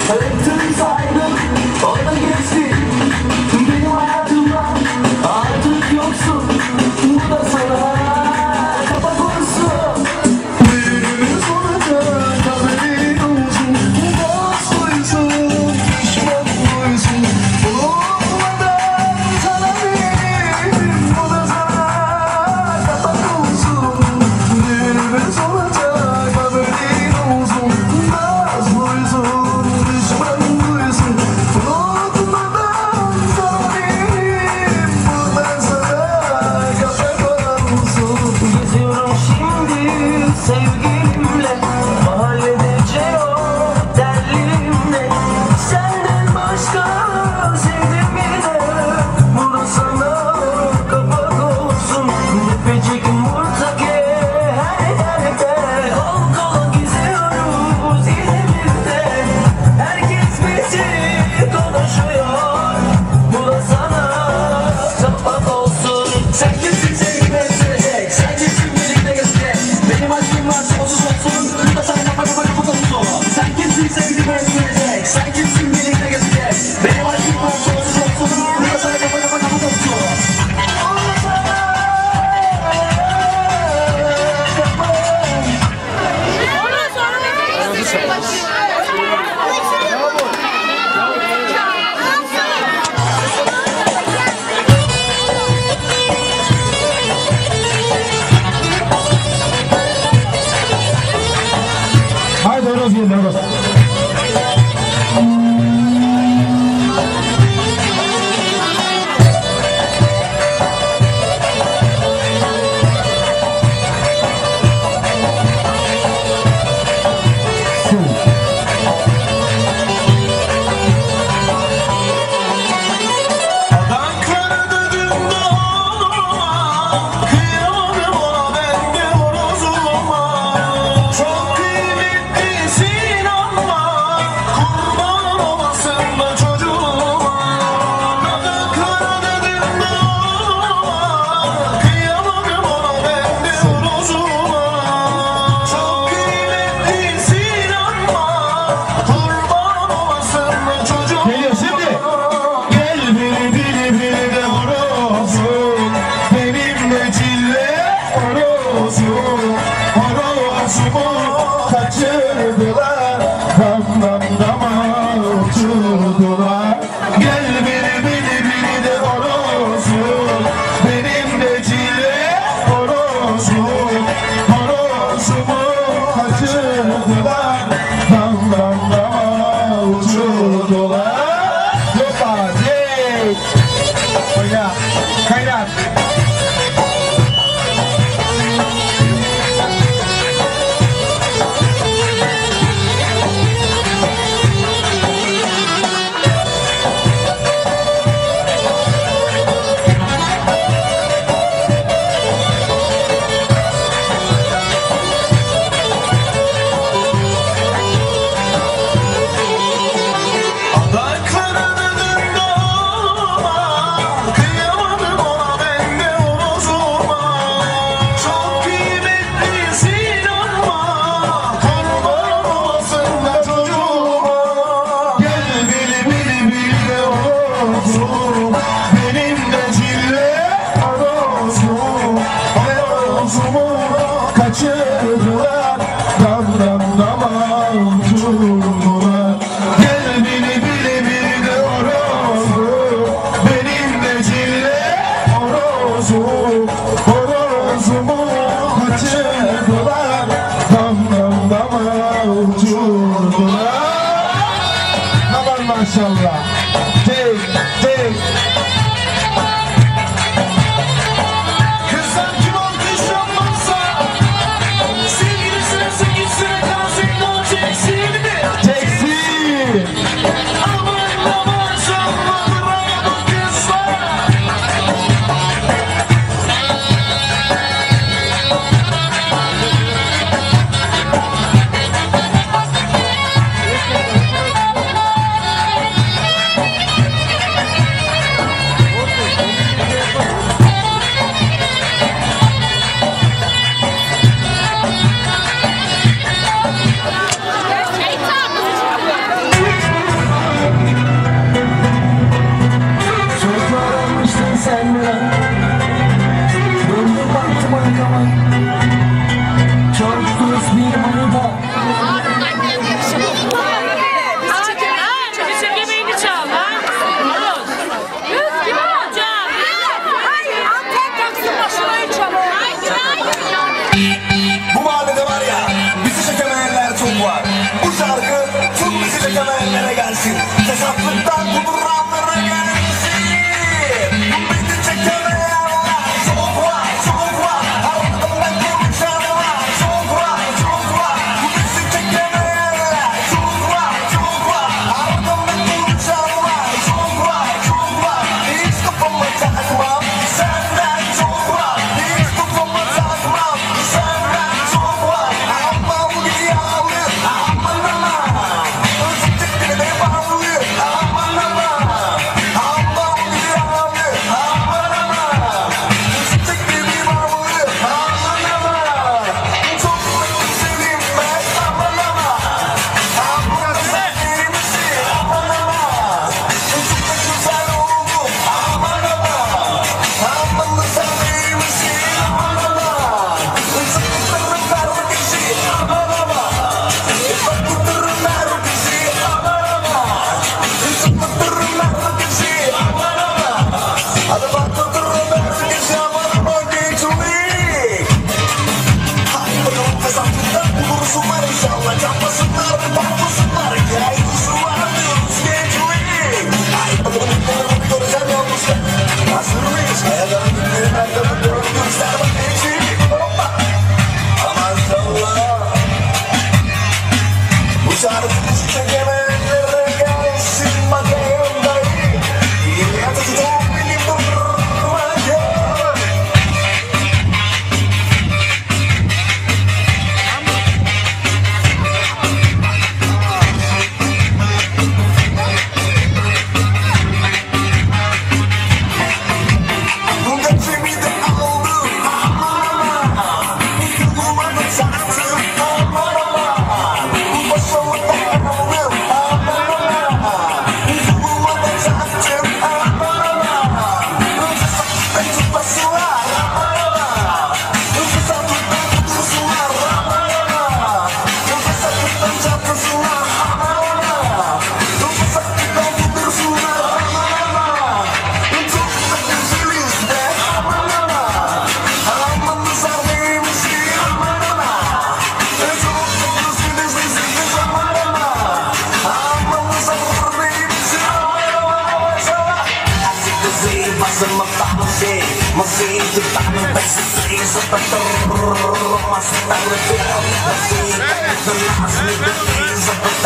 Öptüm saydım, o da geçti. Benim hayatımdan artık yoksun. Bu da sana kafa konusu. Düğünümüz olacak, haberin olsun. Dost duysun, düşman duysun. Unutmadan sana benim, bu da sana kafa konusu. Düğünümüz olacak, haberin olsun. Dost duysun, düşman duysun. Unutmadan sana benim, bu da sana kafa konusu. Geziyorum şimdi sevgilimle, mahallede o derlimle. Senden başka sevdim bir de, bu da sana kapak olsun. Tepecik Murtake her yerde, kol kola geziyoruz İzmir'de. Herkes bizi konuşuyor, bu da sana kapak olsun. Sen kimsin sevgime sürecek, sen kimsin birlikte gezecek. Benim aşkım var sonsuz olsun, bu da sana kapak olsun. Sen kimsin sevgime sürecek, sen kimsin birlikte gezecek. Benim aşkım var sonsuz olsun, bu da sana kapak olsun. Haydi horoz yiyin horoz. Adakları dedim de oğluma, kıyamadım ona ben de horozuma. Çok kıymetlisin ama, kurban olasın da çocuğuma. Adakları dedim de oğluma, kıyamadım ona ben de horozuma. Çok kıymetlisin ama, kurban olasın da çocuğuma. Geliyor şimdi. Gel biri de horozum, benimle cille horozum. Horozumu kaçırdılar, damdan dama uçurdular. Gel biri de horozum, benimle cille horozum. Horozumu kaçırdılar, damdan dama uçurdular. Hoppa. Hey. Oyna. Kaynat. Adakları dedim de oğluma, kıyamadım ona ben de horozuma. Çok kıymetlisin ama, kurban olasın da çocuğuma. Gel biri de horozum, benim de cille horozum. Horozumu kaçırdılar, damdan dama uçurdular. Gel biri de horozum, benim de cille horozum. Horozumu kaçırdılar, damdan dama uçurdular. Aman maşallah. Hey. Hey. Kızlar kim alkışlanmazsa, sevgilisine sevgilisine kalsın da çeksin mi? Çeksin. Aman aman sanma bravo kızlar. çekemeyenlere gelsin. Fesatlıktan kuduranlara gelsin. Beni çekemeyenler çok var, çok var. Ardından konuşanlar çok var, çok var. Bizi çekemeyenler çok var, çok var. Ardından konuşanlar çok var, çok var. Hiç kafama takmam, senden çok var. Hiç kafama takmam, senden çok var. Aman yağlı, aman aman. Çektiğine de bağlı, aman aman. Aman yağlı, aman aman. Çektiğine bağlı, aman aman. Çok sevinmez, aman aman. Aman sevmişsin, aman aman. Çok da güzel oldu, aman aman. Aman sevmişsin, aman aman. Sıkıntının vermesi, aman aman. Sıkıntının vermesi, aman aman. Sıkıntının vermesi, aman aman. Hadi baktırın vermesi, aman aman geçmeyin. Hadi bakalım fesatlıktan bulursunlar inşallah. Çapmasınlar, patlasınlar. Yayılsınlar diyoruz geçmeyin. Hadi bakalım günleri göreceğim yalnızca. Hazır mıyız? Hayallerin günleri nerede bakıyorum göster bak geçmeyin. Hoppa. Aman Allah. Bu şarkımızı çekemeyenlere gelsin bakayım dayı. Yatı çok benim durmayın. Bu geçimi de aldım, aman aman. Durmadan sattım, aman aman. Bu başarılı da aldım, aman aman. Durmadan sattım, aman aman. Fırsatlıktan tutmasınlar, aman aman. Fırsatlıktan tutursunlar, aman aman. Fırsatlıktan çarpsınlar, aman aman. Fırsatlıktan tutursunlar, aman aman. Çok da güzeliz be, aman aman. Amanıza neymişsin, aman aman. Çok da güzeliz, aman aman. Amanıza neymişsin, aman aman. Maşallah. Asik kızı basıma bakmışı. Masih kita membesi seperti rumah setar. Masih kita asli